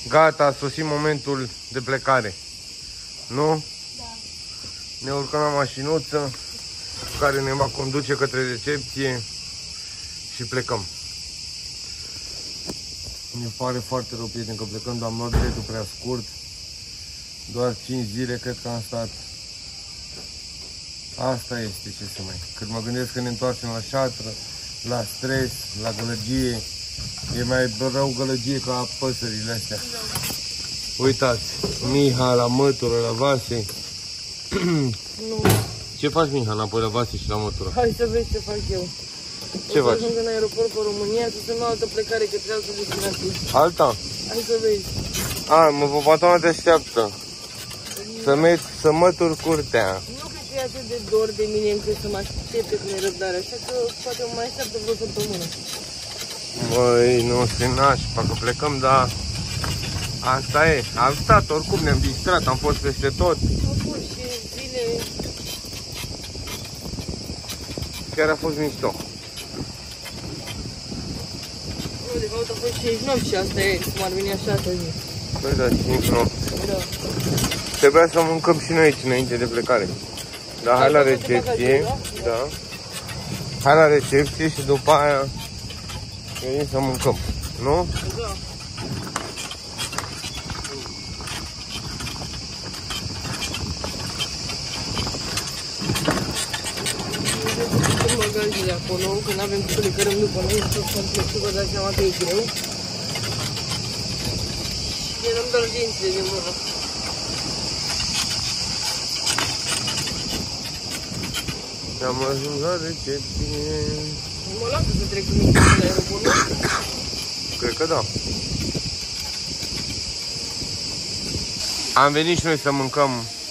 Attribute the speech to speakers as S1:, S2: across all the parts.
S1: Gata, a sosit momentul de plecare. Nu?
S2: Da.
S1: Ne urcăm la mașinuță care ne va conduce către recepție și plecăm. Ne pare foarte rău, prieten, că plecăm, dar am luat biletul prea scurt. Doar 5 zile cred că am stat. Asta este, ce să mai... Când mă gândesc că ne întoarcem la șatră, la stres, la gălăgie, e mai rău gălăgie ca păsările astea. Uitați, Miha la mătură, la vase.
S2: Nu.
S1: Ce faci, Miha, înapoi la vase și la mătură?
S2: Hai să vezi ce fac eu.
S1: Ce faci?
S2: Ajung în aeroport pe România să se altă plecare către altă destinație.
S1: Alta?
S2: Hai să vezi.
S1: A, patona te așteaptă. Să mături curtea.
S2: Nu cred că e atât de dor de mine încât să mă aștepte cu nerăbdare, așa că poate mă mai așteaptă vreo săptămână.
S1: Băi, nu se nașpa că plecăm, dar asta e. Am stat, oricum ne-am distrat, am fost peste tot.
S2: Am fost și zile...
S1: Chiar a fost mișto.
S2: Nu, de fapt a fost 69 și asta e, cum ar veni așa să zic.
S1: Băi, da, 5 nopți.
S2: Da.
S1: Trebuia să mâncăm și noi aici înainte de plecare. Da, hai la recepție. Da. Hai la recepție și după aia venim să mâncăm. Nu?
S2: Da. Bagajele acolo, că n-avem cum să le cărăm după noi, tot complexul, vă dați seama că e greu. Ne dăm doar dințile din mână.
S1: Am ajuns la recepție.
S2: Mă lasă să trec cu mine la aeroport, nu?
S1: Cred că da. Am venit și noi să mâncăm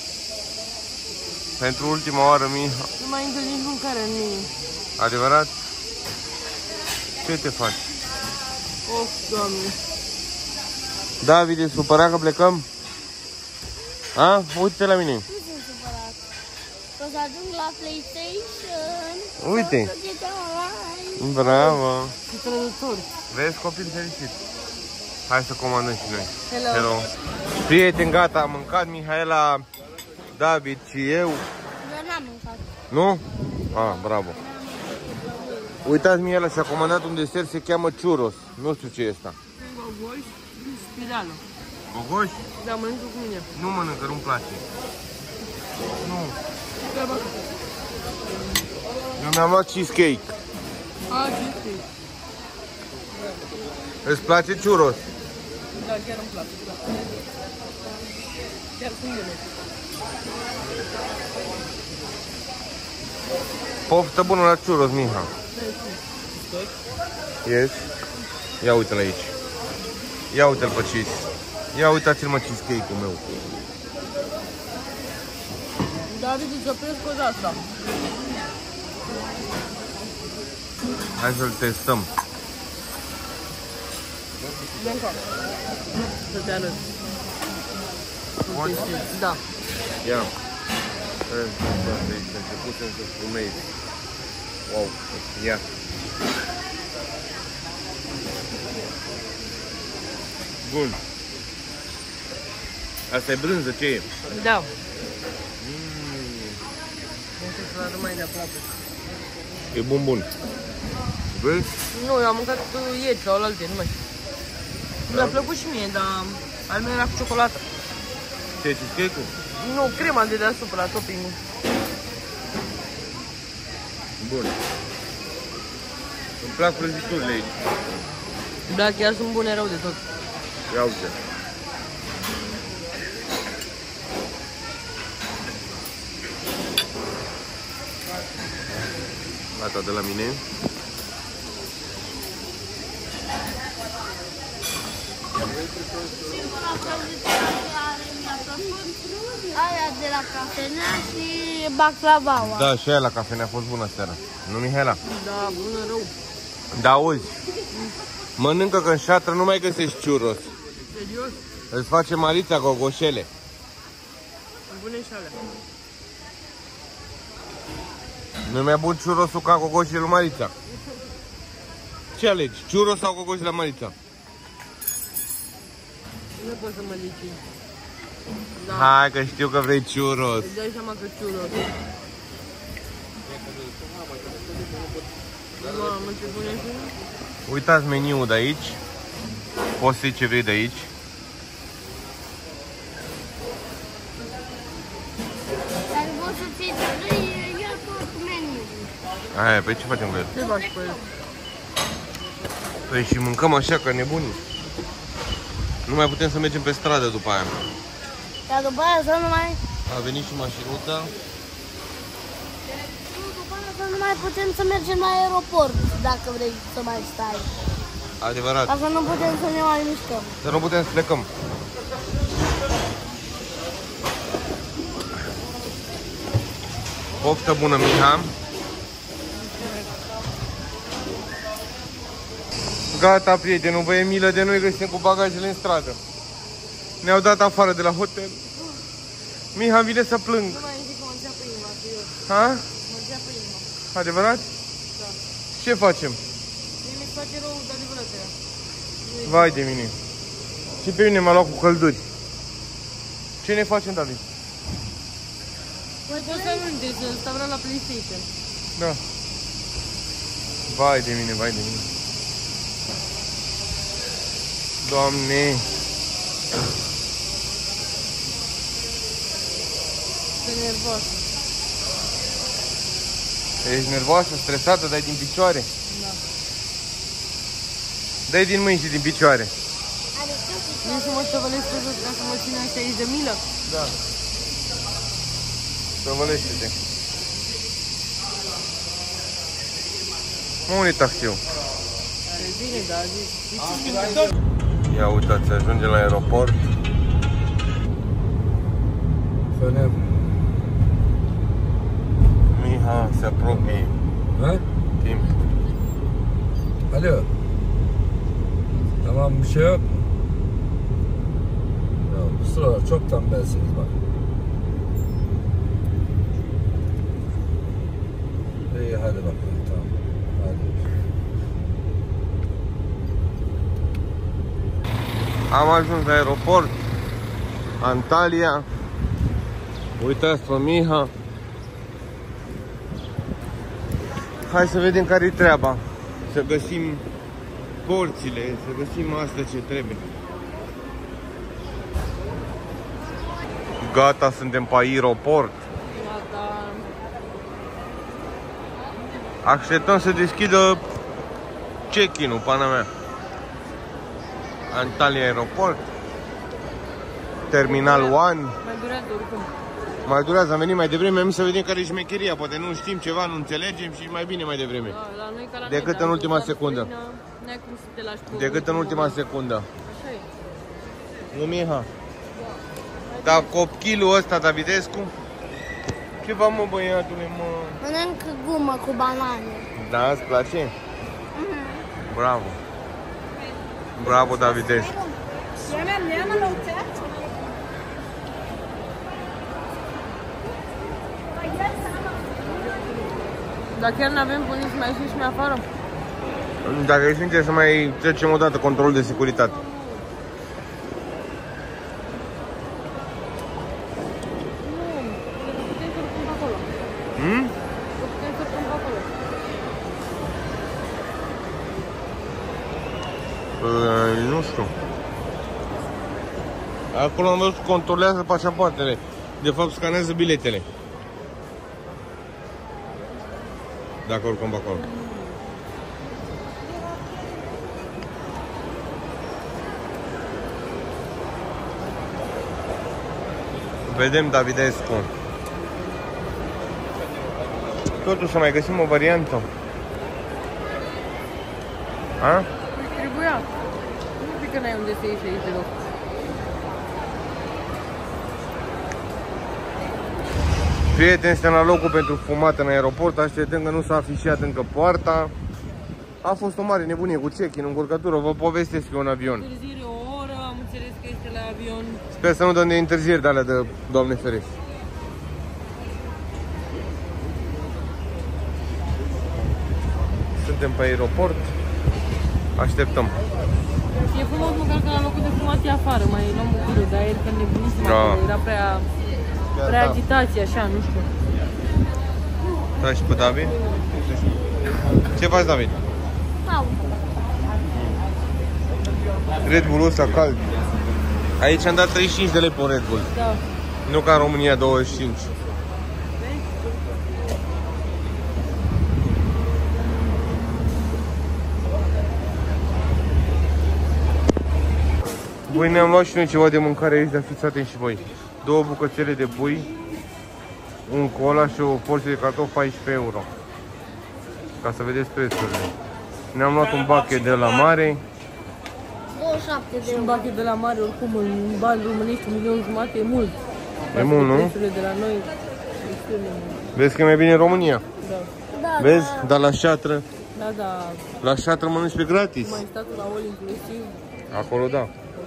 S1: pentru ultima oară, Miha.
S2: Nu mai întâlnim mâncarea în mine.
S1: Adevărat? Ce te faci?
S2: Of, Doamne.
S1: David, e supărat că plecăm? A? Uite-te la mine.
S3: Nu sunt supărat. O să ajung la PlayStation.
S1: Uite.
S3: O să GTA Online.
S1: Bravo.
S2: Și trădători.
S1: Vezi, copil fericit. Hai să comandăm și noi.
S2: Hello.
S1: Hello. Prieteni, gata, am mâncat, Mihaela, David și eu.
S3: Eu n-am mâncat.
S1: Nu? Ah, bravo. Uitați, Mihaela și-a comandat un desert, se cheamă churros. Nu știu ce e asta.
S2: Gogoși, spirală.
S1: Gogoși?
S2: Da, mănâncă cu mine.
S1: Nu mănâncă, nu-mi place. Nu. Eu mi-am luat cheesecake.
S2: Ce
S1: Îți place churros?
S2: Da, chiar îmi place. Chiar sunt bine.
S1: Poftă bună la churros, Miha. Yes. Ia uite-l aici. Ia uite-l pe cheese. Ia uitați-l, mă, cheesecake-ul meu.
S2: David, îți opresc o asta.
S1: Hai să-l testăm.
S2: Dă încă. Să te arăt.
S1: Poți?
S2: Da.
S1: Ia. Deci, început să spumezi. Wow. Ia. Bun. Asta e brânză, ce e?
S2: Da. Nu știu să arăt mai de aproape.
S1: E bun. Vezi?
S2: Nu, eu am mâncat ieri sau la alte, nu mai știu. Mi-a plăcut și mie, dar al meu era cu ciocolată.
S1: Ce, cheesecake-ul?
S2: Nu, crema de deasupra, topping-ul.
S1: Bun. Îmi plac prăjiturile aici.
S2: Da, chiar sunt bune rău de tot.
S1: Ia uite. Gata de la mine.
S3: Aia de la cafenea și baclavaua.
S1: Da, și aia la cafenea a fost bună seara. Nu, Mihaela?
S2: Da, bună rău.
S1: Da, auzi. Mănâncă că în șatră nu mai găsești churros.
S2: Serios?
S1: Îți face Marița gogoșele.
S2: Bune și alea.
S1: Nu e mai bun churrosul ca gogoșele lui Marița? Ce alegi? Churros sau gogoșele la Marița?
S2: Nu pot să mă lici. Da.
S1: Hai că știu că vrei churros.
S2: Îți dai seama că churros. Mamă, ce bune și...
S1: Uitați meniul de aici. Poți să iei ce vrei de aici.
S3: Dacă poți să ții de lui, ia tot meniu.
S1: Aia, pe ce facem cu el?
S2: Ce faci cu el?
S1: Păi și mâncăm așa ca nebunii. Nu mai putem să mergem pe stradă după aia.
S3: Dar după aia să nu mai...
S1: A venit și mașinuța.
S3: După aia să nu mai putem să mergem la aeroport, dacă vrei să mai stai.
S1: Adevărat.
S3: Ca să nu putem să ne mai mișcăm.
S1: Să nu putem să plecăm. Poftă bună, Miha. Gata, prieteni, vă e milă de noi că suntem cu bagajele în stradă. Ne-au dat afară de la hotel. Miha vine să plâng.
S2: Nu mai zic că mă înțeapă inima, serios.
S1: Ha?
S2: Mă înțeapă inima.
S1: Adevărat?
S2: Da.
S1: Ce facem?
S2: Mie mi-e face rău de adevărat aia.
S1: Vai de mine. Și pe mine m-a luat cu călduri. Ce ne facem, David?
S2: Păi poți să minte, să stau la PlayStation.
S1: Da. Vai de mine, vai de mine. Doamne.
S2: Sunt nervos.
S1: Ești nervoasă, stresată, dai din picioare?
S2: Da.
S1: Dai din mâini și din picioare.
S2: Vin să mă stăvălesc pe jos ca să mă țin ăștia aici de milă?
S1: Da. Săvălește-te. Mă, unde taxiul?
S2: E bine, dar zici.
S1: Ia uitați, ajungem la aeroport.
S4: Să
S1: Miha se apropie. Timp.
S4: Alo. Tamam, bir şey yok mu? Ya bu sıralar çok tembelsiniz bak. İyi hadi bakalım, tamam. Hadi.
S1: Am ajuns la aeroport. Antalya. Uitați pe Miha. Hai să vedem care-i treaba. Să găsim porțile, să găsim asta ce trebuie. Gata, suntem pe aeroport.
S2: Gata.
S1: Așteptăm să deschidă check-in-ul, pana mea. Antalya Aeroport. Terminal 1.
S2: Mai durează oricum.
S1: Mai durează, am venit mai devreme, am să vedem care e șmecheria. Poate nu știm ceva, nu înțelegem și mai bine mai devreme.
S2: Da, la noi ca la
S1: Decât
S2: noi,
S1: în
S2: dar
S1: ultima
S2: doar
S1: secundă.
S2: străină, n-ai cum să te lași pe
S1: Decât în ultima secundă.
S2: Așa e.
S1: Nu, Miha? Dar copchilul ăsta, Davidescu? Ce va, mă, băiatule, mă?
S3: Mănânc gumă cu banane.
S1: Da, îți place? Bravo. Bravo, Davidescu.
S2: Dar chiar n-avem până să mai ieșim și mai afară?
S1: Dacă ești sincer să mai trecem o dată controlul de securitate.
S2: Putem să urcăm pe acolo. Putem să urcăm pe acolo.
S1: Nu știu. Acolo am văzut că controlează pașapoartele. De fapt scanează biletele. Dacă urcăm pe acolo. Vedem, Davidescu. Totuși să mai găsim o variantă. A?
S2: Trebuia. Nu cred că n-ai unde să ieși aici deloc.
S1: Prieteni, suntem la locul pentru fumat în aeroport. Așteptăm că nu s-a afișat încă poarta. A fost o mare nebunie cu check-in, încurcătură. Vă povestesc eu un avion.
S2: Întârziere o oră, am înțeles că este la avion.
S1: Sper să nu dăm de întârzieri de alea de Doamne ferește. Suntem pe aeroport. Așteptăm.
S2: E frumos măcar că la locul de fumat e afară, mai luăm o gură, dar el că nebunisem
S1: Da.
S2: acolo, era prea
S1: da.
S2: agitație, așa, nu știu.
S1: Da, și pe David? Ce faci, David?
S3: Au.
S1: Red Bull-ul ăsta cald. Aici am dat 35 de lei pe un Red Bull.
S2: Da.
S1: Nu ca în România 25. Voi ne-am luat și noi ceva de mâncare aici, dar fiți atenți și voi. 2 bucățele de pui, un cola și o porție de cartofi 14 euro. Ca să vedeți prețurile. Ne-am luat un bucket de la mare.
S3: 27 de
S2: Și un
S3: euro.
S2: bachet de la mare, oricum, în bani românești, 1.500.000 e mult.
S1: E mult, nu?
S2: Prețurile de la noi, destul de mult.
S1: Vezi că e mai bine în România.
S2: Da.
S3: Da,
S1: Vezi? Dar la șatră,
S2: Da, da.
S1: la șatră mănânci pe gratis.
S2: Mai statul la all inclusiv.
S1: Acolo da.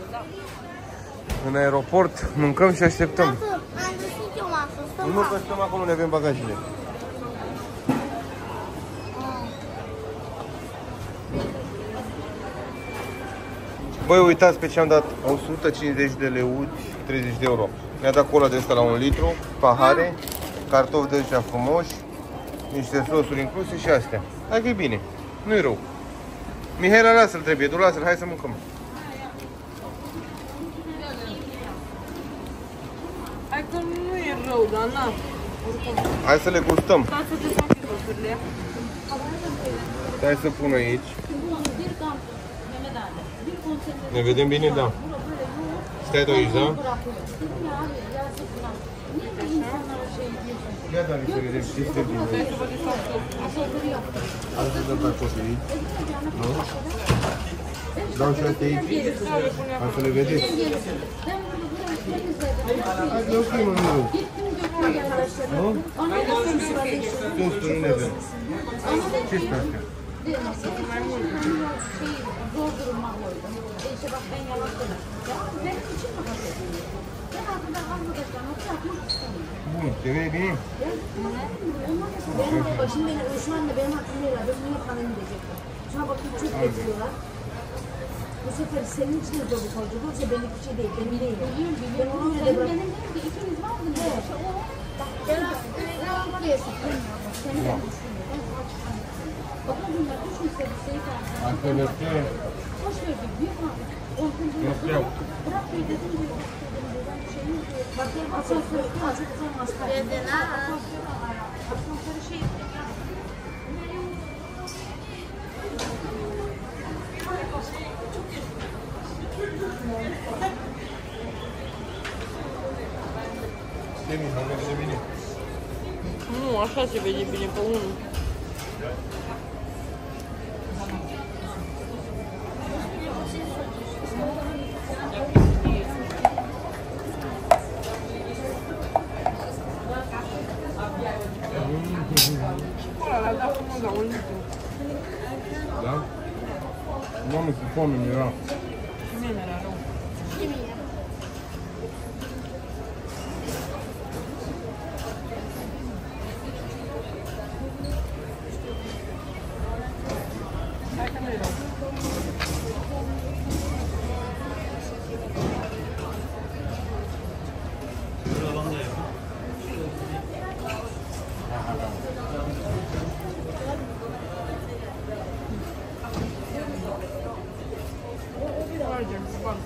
S1: În aeroport mâncăm și așteptăm.
S3: Tată, am găsit eu masă, stăm
S1: Nu că stăm acolo, ne avem bagajele. Băi, uitați pe ce am dat, 150 de leuți, 30 de euro. Mi-a dat cola de asta la 1 litru, pahare, cartofi de ăștia frumoși, niște sosuri incluse și astea. Hai că e bine, nu-i rău. Mihaela, lasă-l, trebuie, tu lasă-l, hai să mâncăm.
S2: Hai că nu e rău, dar na.
S1: Hai să le gustăm.
S2: Stai să te fac rosturile.
S1: Hai să pun aici. Ne vedem bine? Da. Stai tu aici, da? Ia, dar să vedem ce este bine. Hai să dăm pe aici. Nu? Dau și astea aici. Hai să le vedeți. Hai, nu fi, mă, nu. Nu? Tostul nu ne vedem. Ce este astea? Bun, te vede bine?
S3: Şimdi şu anda benim aklımda yer alıyor. Niye bana gidecek? Şuna bakayım çok getiriyorlar. Bu sefer senin için de zorluk olacak. Yoksa benlik bir şey değil. Benim değil. Ben onu öyle de bırakıyorum. İkiniz var mı? Evet. Ben buraya sıkıyorum. Seni de düşünüyorum. Bakın bunlar düşünse bir şey var.
S1: Arkadaşlar.
S3: Hoş verdik. Büyük abi.
S1: Yok.
S3: Bırak bir dedim diyor. Bakayım asansörü azıcık olmaz. Dedin ha. Asansörü şey.
S1: Demin, am vede bine.
S2: Nu, așa se vede bine pe unul. Ăla da frumos la 1 litru.
S1: Da? Mamă, ce foame mi-era.
S2: Și mie mi-era rău. Hai că nu-i rău. Mergem, spartă.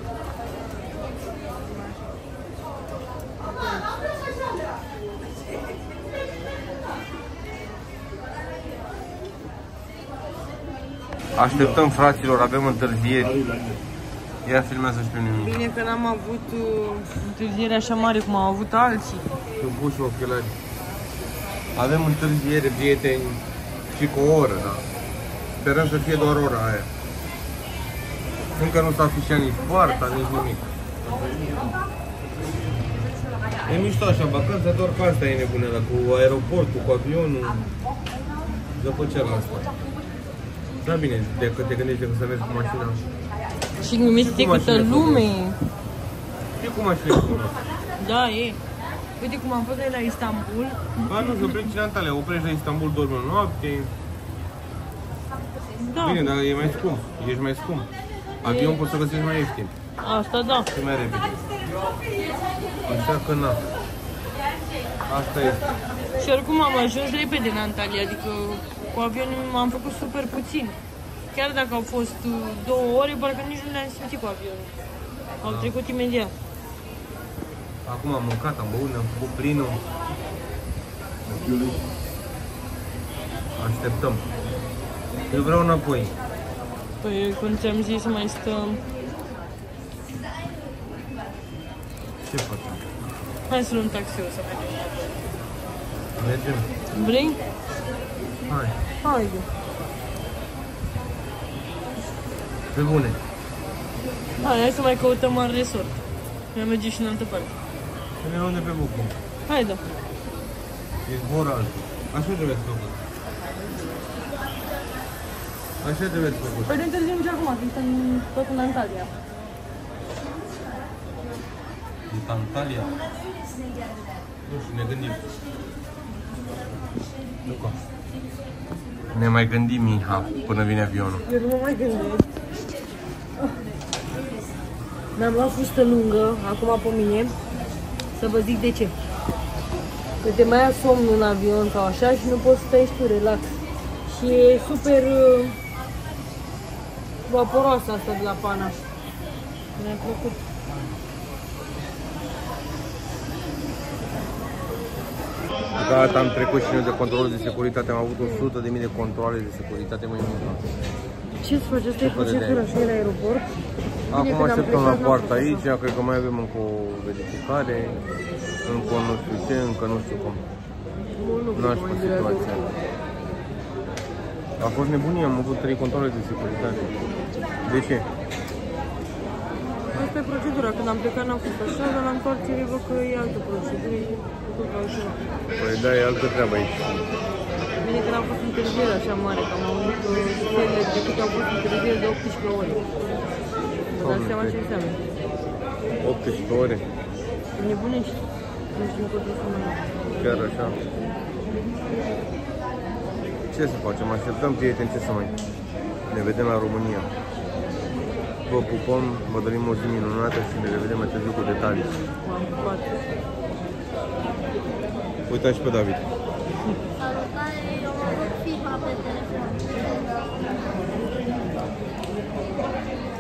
S1: Așteptăm, fraților, avem întârzieri. Ia filmează și pe mine.
S2: Bine că n-am avut întârziere așa mare cum au avut alții.
S1: Sunt pus și ochelari. Avem întârziere, prieteni, și cu o oră, da? Sperăm să fie doar ora aia. Încă nu s-a afișat nici poarta, nici nimic. E mișto așa, vacanța, doar că asta e nebunea, cu aeroportul, cu avionul. Zăpăceala asta. Da, bine, dacă te gândești că să mergi cu mașina.
S2: Și gândește
S1: Cu
S2: câtă
S1: mașină
S2: lume.
S1: E cu mașina bună.
S2: Da, e. Uite cum am fost noi la Istanbul.
S1: Ba nu, să pleci în Antalya, oprești la Istanbul, dormi o noapte.
S2: Da.
S1: Bine, dar e mai scump, ești mai scump. Avion poți să găsești mai ieftin.
S2: Asta da.
S1: Și mai repede. Așa că na. Asta este.
S2: Și oricum am ajuns repede în Antalya, adică cu avionul m-am făcut super puțin. Chiar dacă au fost 2 ore, parcă nici nu le-am simțit cu avionul. Au trecut imediat.
S1: Acum am mâncat, am băut, ne-am făcut plinul. Așteptăm. Eu vreau înapoi.
S2: Păi, când ți-am zis să mai stăm...
S1: Ce facem?
S2: Hai să luăm taxiul să mergem.
S1: Mergem?
S2: Vrei?
S1: Hai.
S2: Haide.
S1: Pe bune.
S2: Hai să mai căutăm alt resort. Mai mergem și în altă parte.
S1: Să ne luăm de pe Bucur.
S2: Haide.
S1: E zbor altul. Așa trebuie să făcut. Așa trebuie să făcut.
S2: Păi nu întârzim nici acum, că suntem tot în Antalya.
S1: În Antalya. Nu știu, ne gândim. Luca. Ne mai gândim, Miha, până vine avionul.
S2: Eu nu mă mai gândesc. Mi-am luat fustă lungă, acum pe mine, să vă zic de ce. Că te mai ia somnul în avion sau așa și nu poți să stai și tu relax. Și e super vaporoasă asta de la Pana. Mi-a plăcut.
S1: Gata, am trecut și noi de control de securitate, am avut 100.000 de controle de securitate, mai mult.
S2: Ce-ți faci? Asta e procedura și la aeroport?
S1: Acum așteptăm la poartă aici, cred că mai avem încă o verificare, încă nu știu ce, încă nu știu cum. Nu aș fi situația. A fost nebunie, am avut 3 controle de securitate. De ce?
S2: Asta e procedura. Când am plecat n-am fost așa, dar la întoarcere văd că e altă procedură. E tot altceva.
S1: Păi da, e altă treabă aici.
S2: Bine că n-a fost întârziere așa mare, că am auzit că țările trecut au fost întârziere de 18 ore. Vă dați seama ce înseamnă.
S1: 18 ore?
S2: Nebunești. Nu știu încotro să mai iau.
S1: Chiar așa. Ce să facem? Așteptăm, prieteni, ce să mai... Ne vedem la România. Vă pupăm, vă dorim o zi minunată și ne revedem mai târziu cu detalii.
S2: M-am pupat.
S1: Uitați și pe David.
S3: Salutare, eu mă rog FIFA pe telefon.